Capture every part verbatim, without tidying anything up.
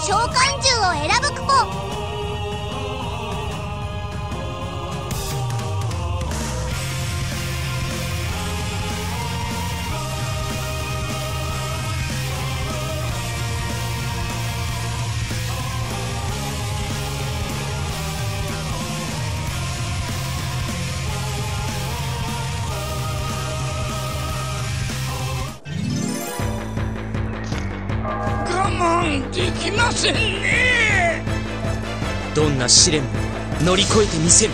召喚獣を選ぶクポ。 できませんね。 どんな試練も乗り越えてみせる。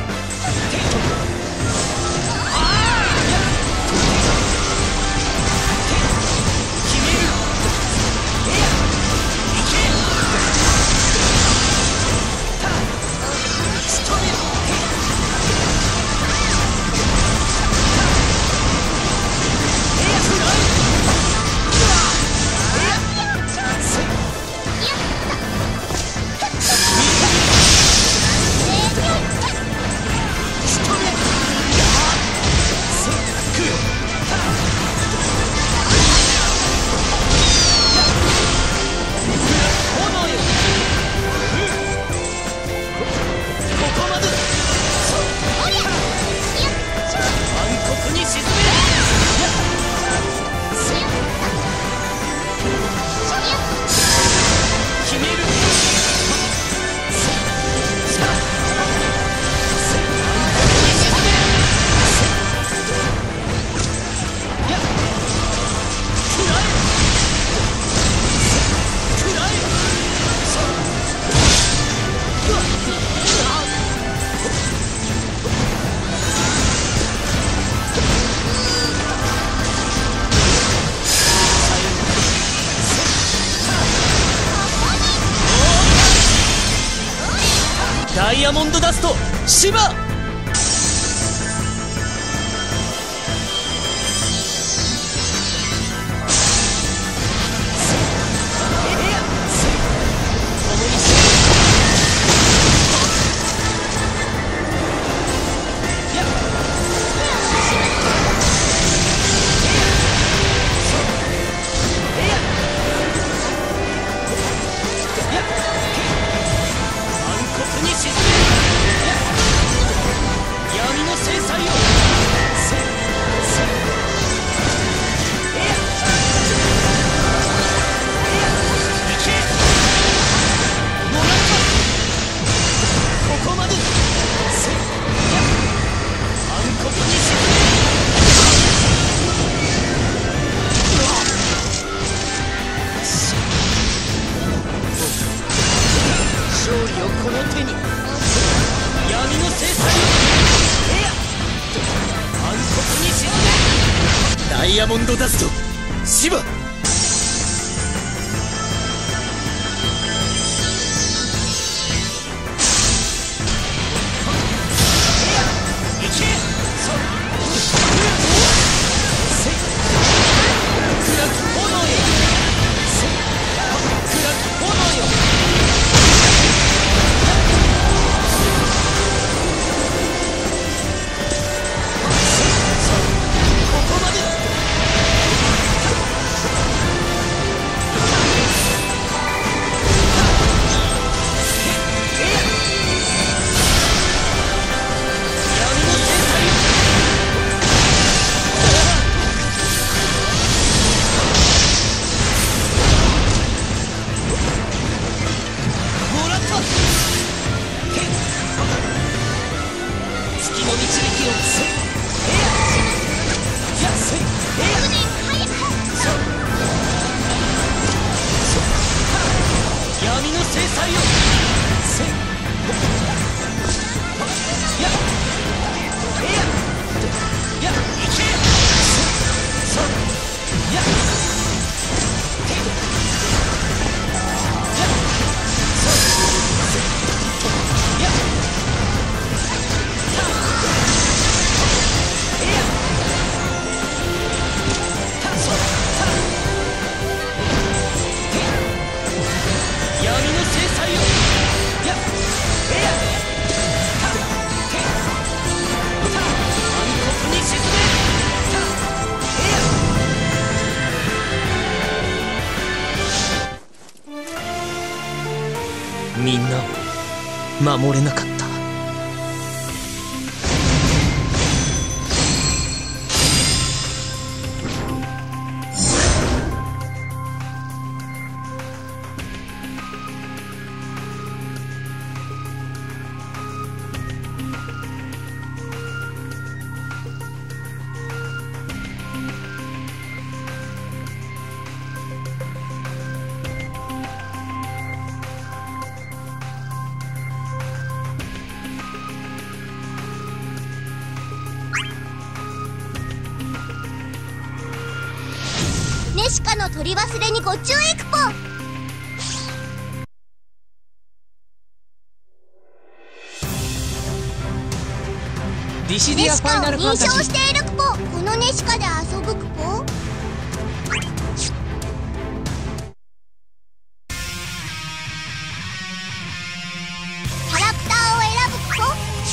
ダイヤモンドダストシバ。ダイヤモンドダストシバ。 守れなかった。 ネシカの取り忘れにご注意クポ。 ディシデネィアファイシカを認ナルファンタジー。 証しているクポ。このネシカで遊ぶクポ。キャラクターを選ぶクポ。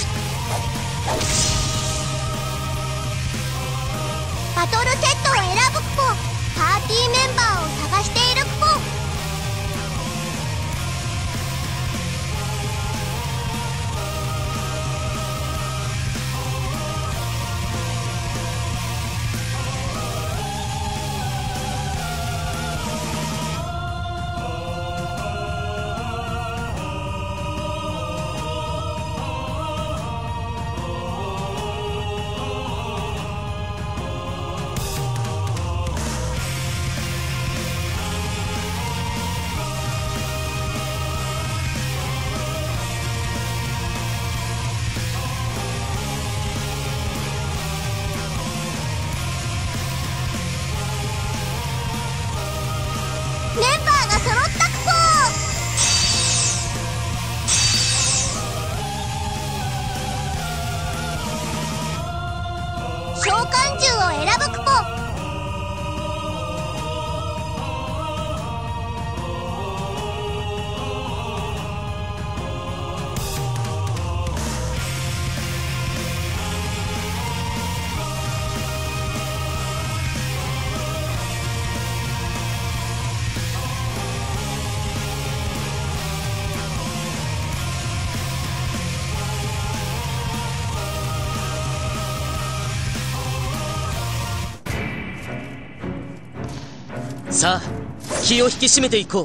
バトルセットを選ぶクポ。パーティーメンバーを探しているクポ。メンバーが揃ったクポ。召喚獣を選ぶクポ。 さあ気を引き締めていこ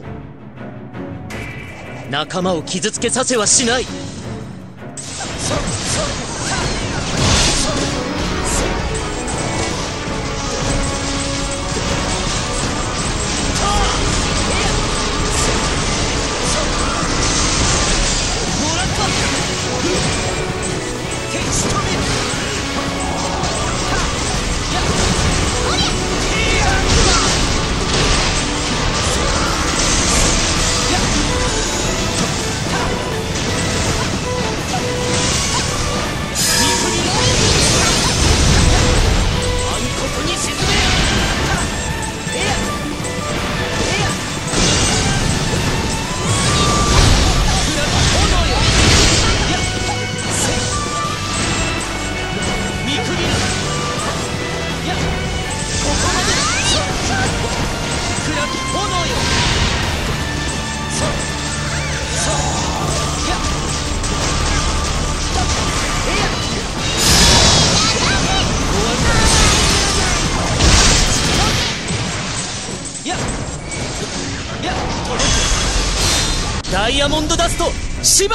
う。仲間を傷つけさせはしない。ダイヤモンドダストシバ。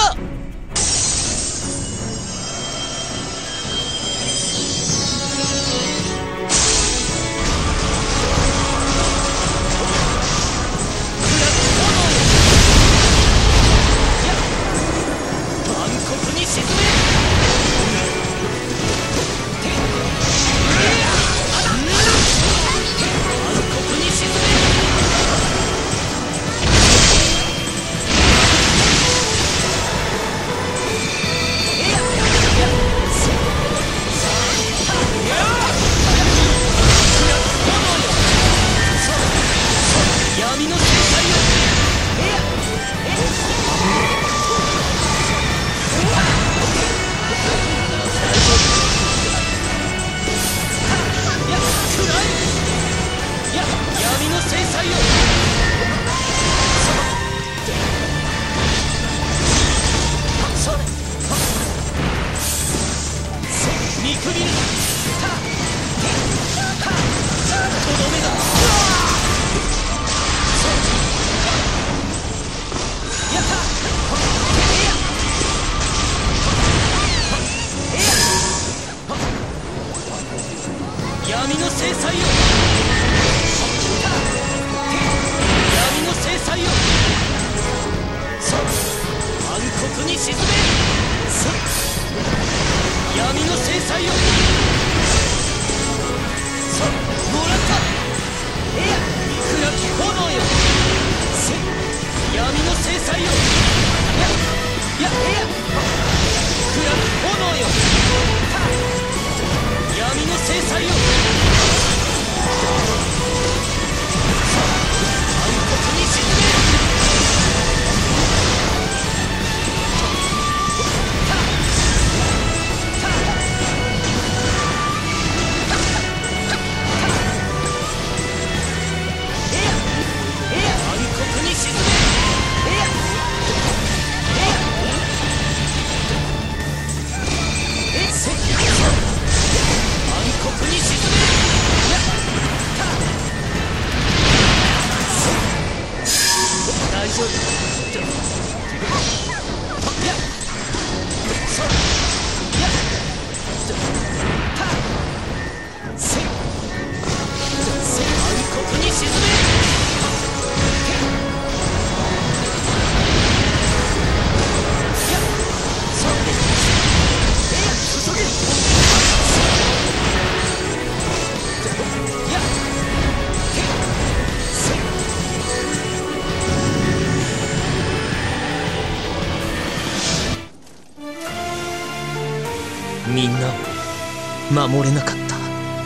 制裁よ。闇の制裁よ。さあ暗黒に沈め。さ闇の制裁よ。さもらった。えや暗き炎よ。せ闇の制裁よ。いやいやえや暗き炎よ。闇の制裁よ。暗黒に沈め。みんなを守れなかった。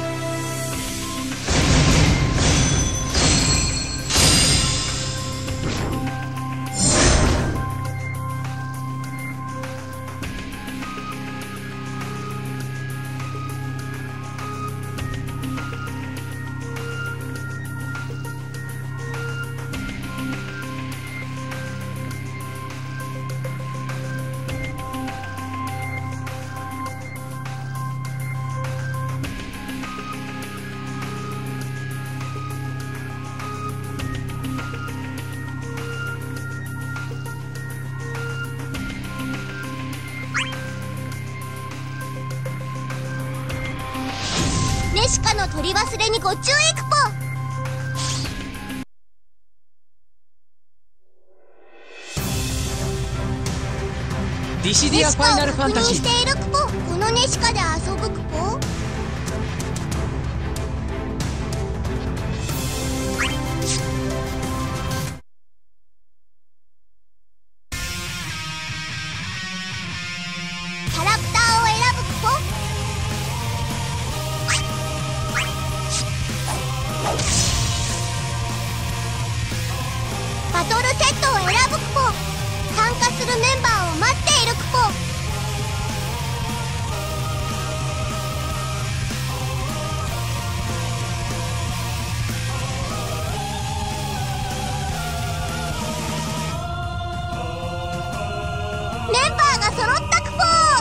ネシカの取り忘れにご注意クポ。 ディシディアファイナルファンタジー。 ネシカを確認しているクポ。このネシカで遊ぶクポ。キャラクターを選ぶクポ。バトルセットを選ぶクポ。参加するメンバーを待っているクポ。メンバーが揃ったクポ。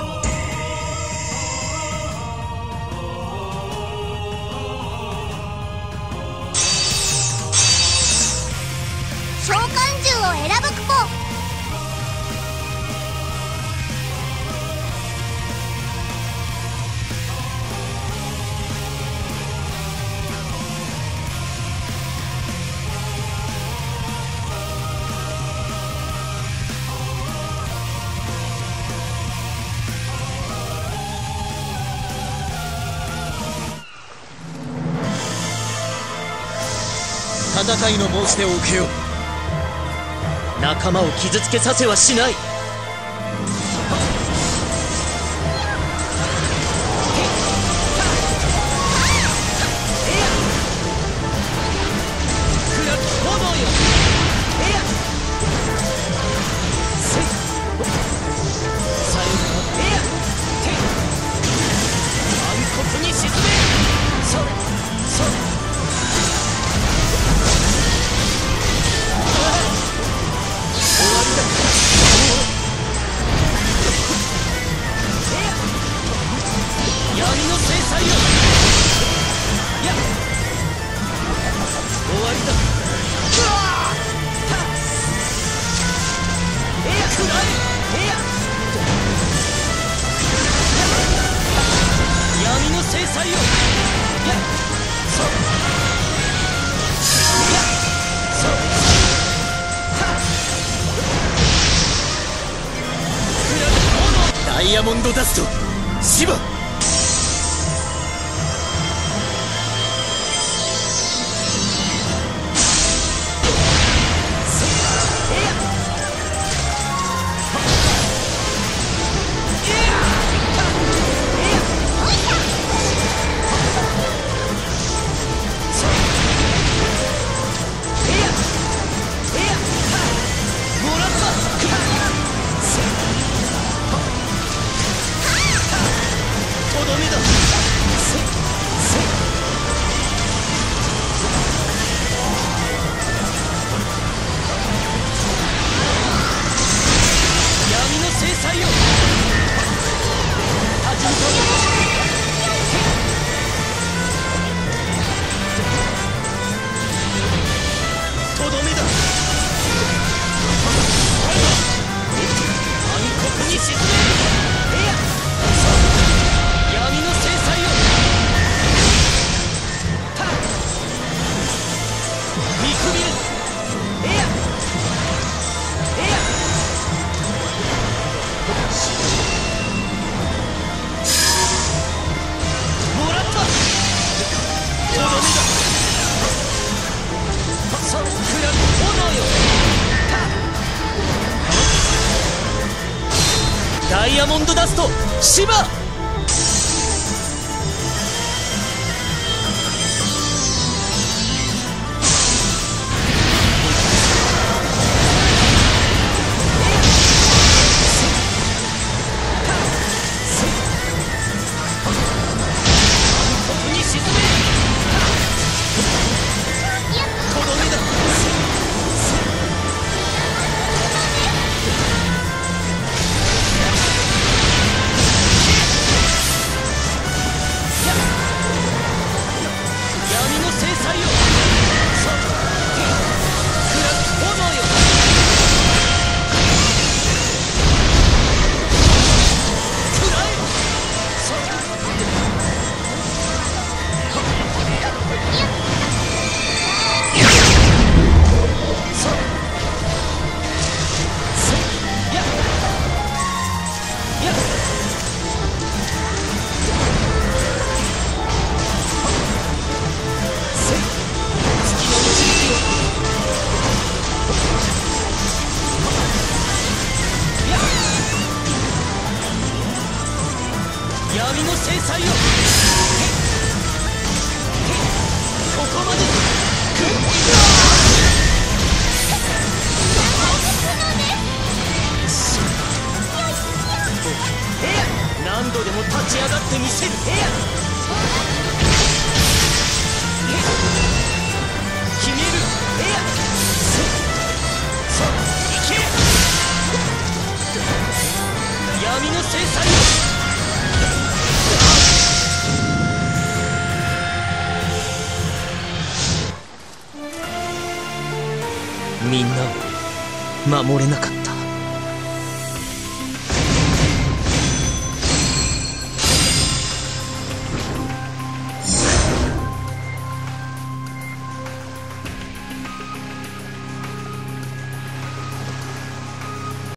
召喚獣を選ぶクポ。 戦いの申し出を受けよう。仲間を傷つけさせはしない。終わりだ。 イヤモンドダストシバ。ダイヤモンドダストシバ。闇の制裁を。ここまで。何度でも立ち上がってみせる。決める。いけ。闇の制裁を。みんなを守れなかった。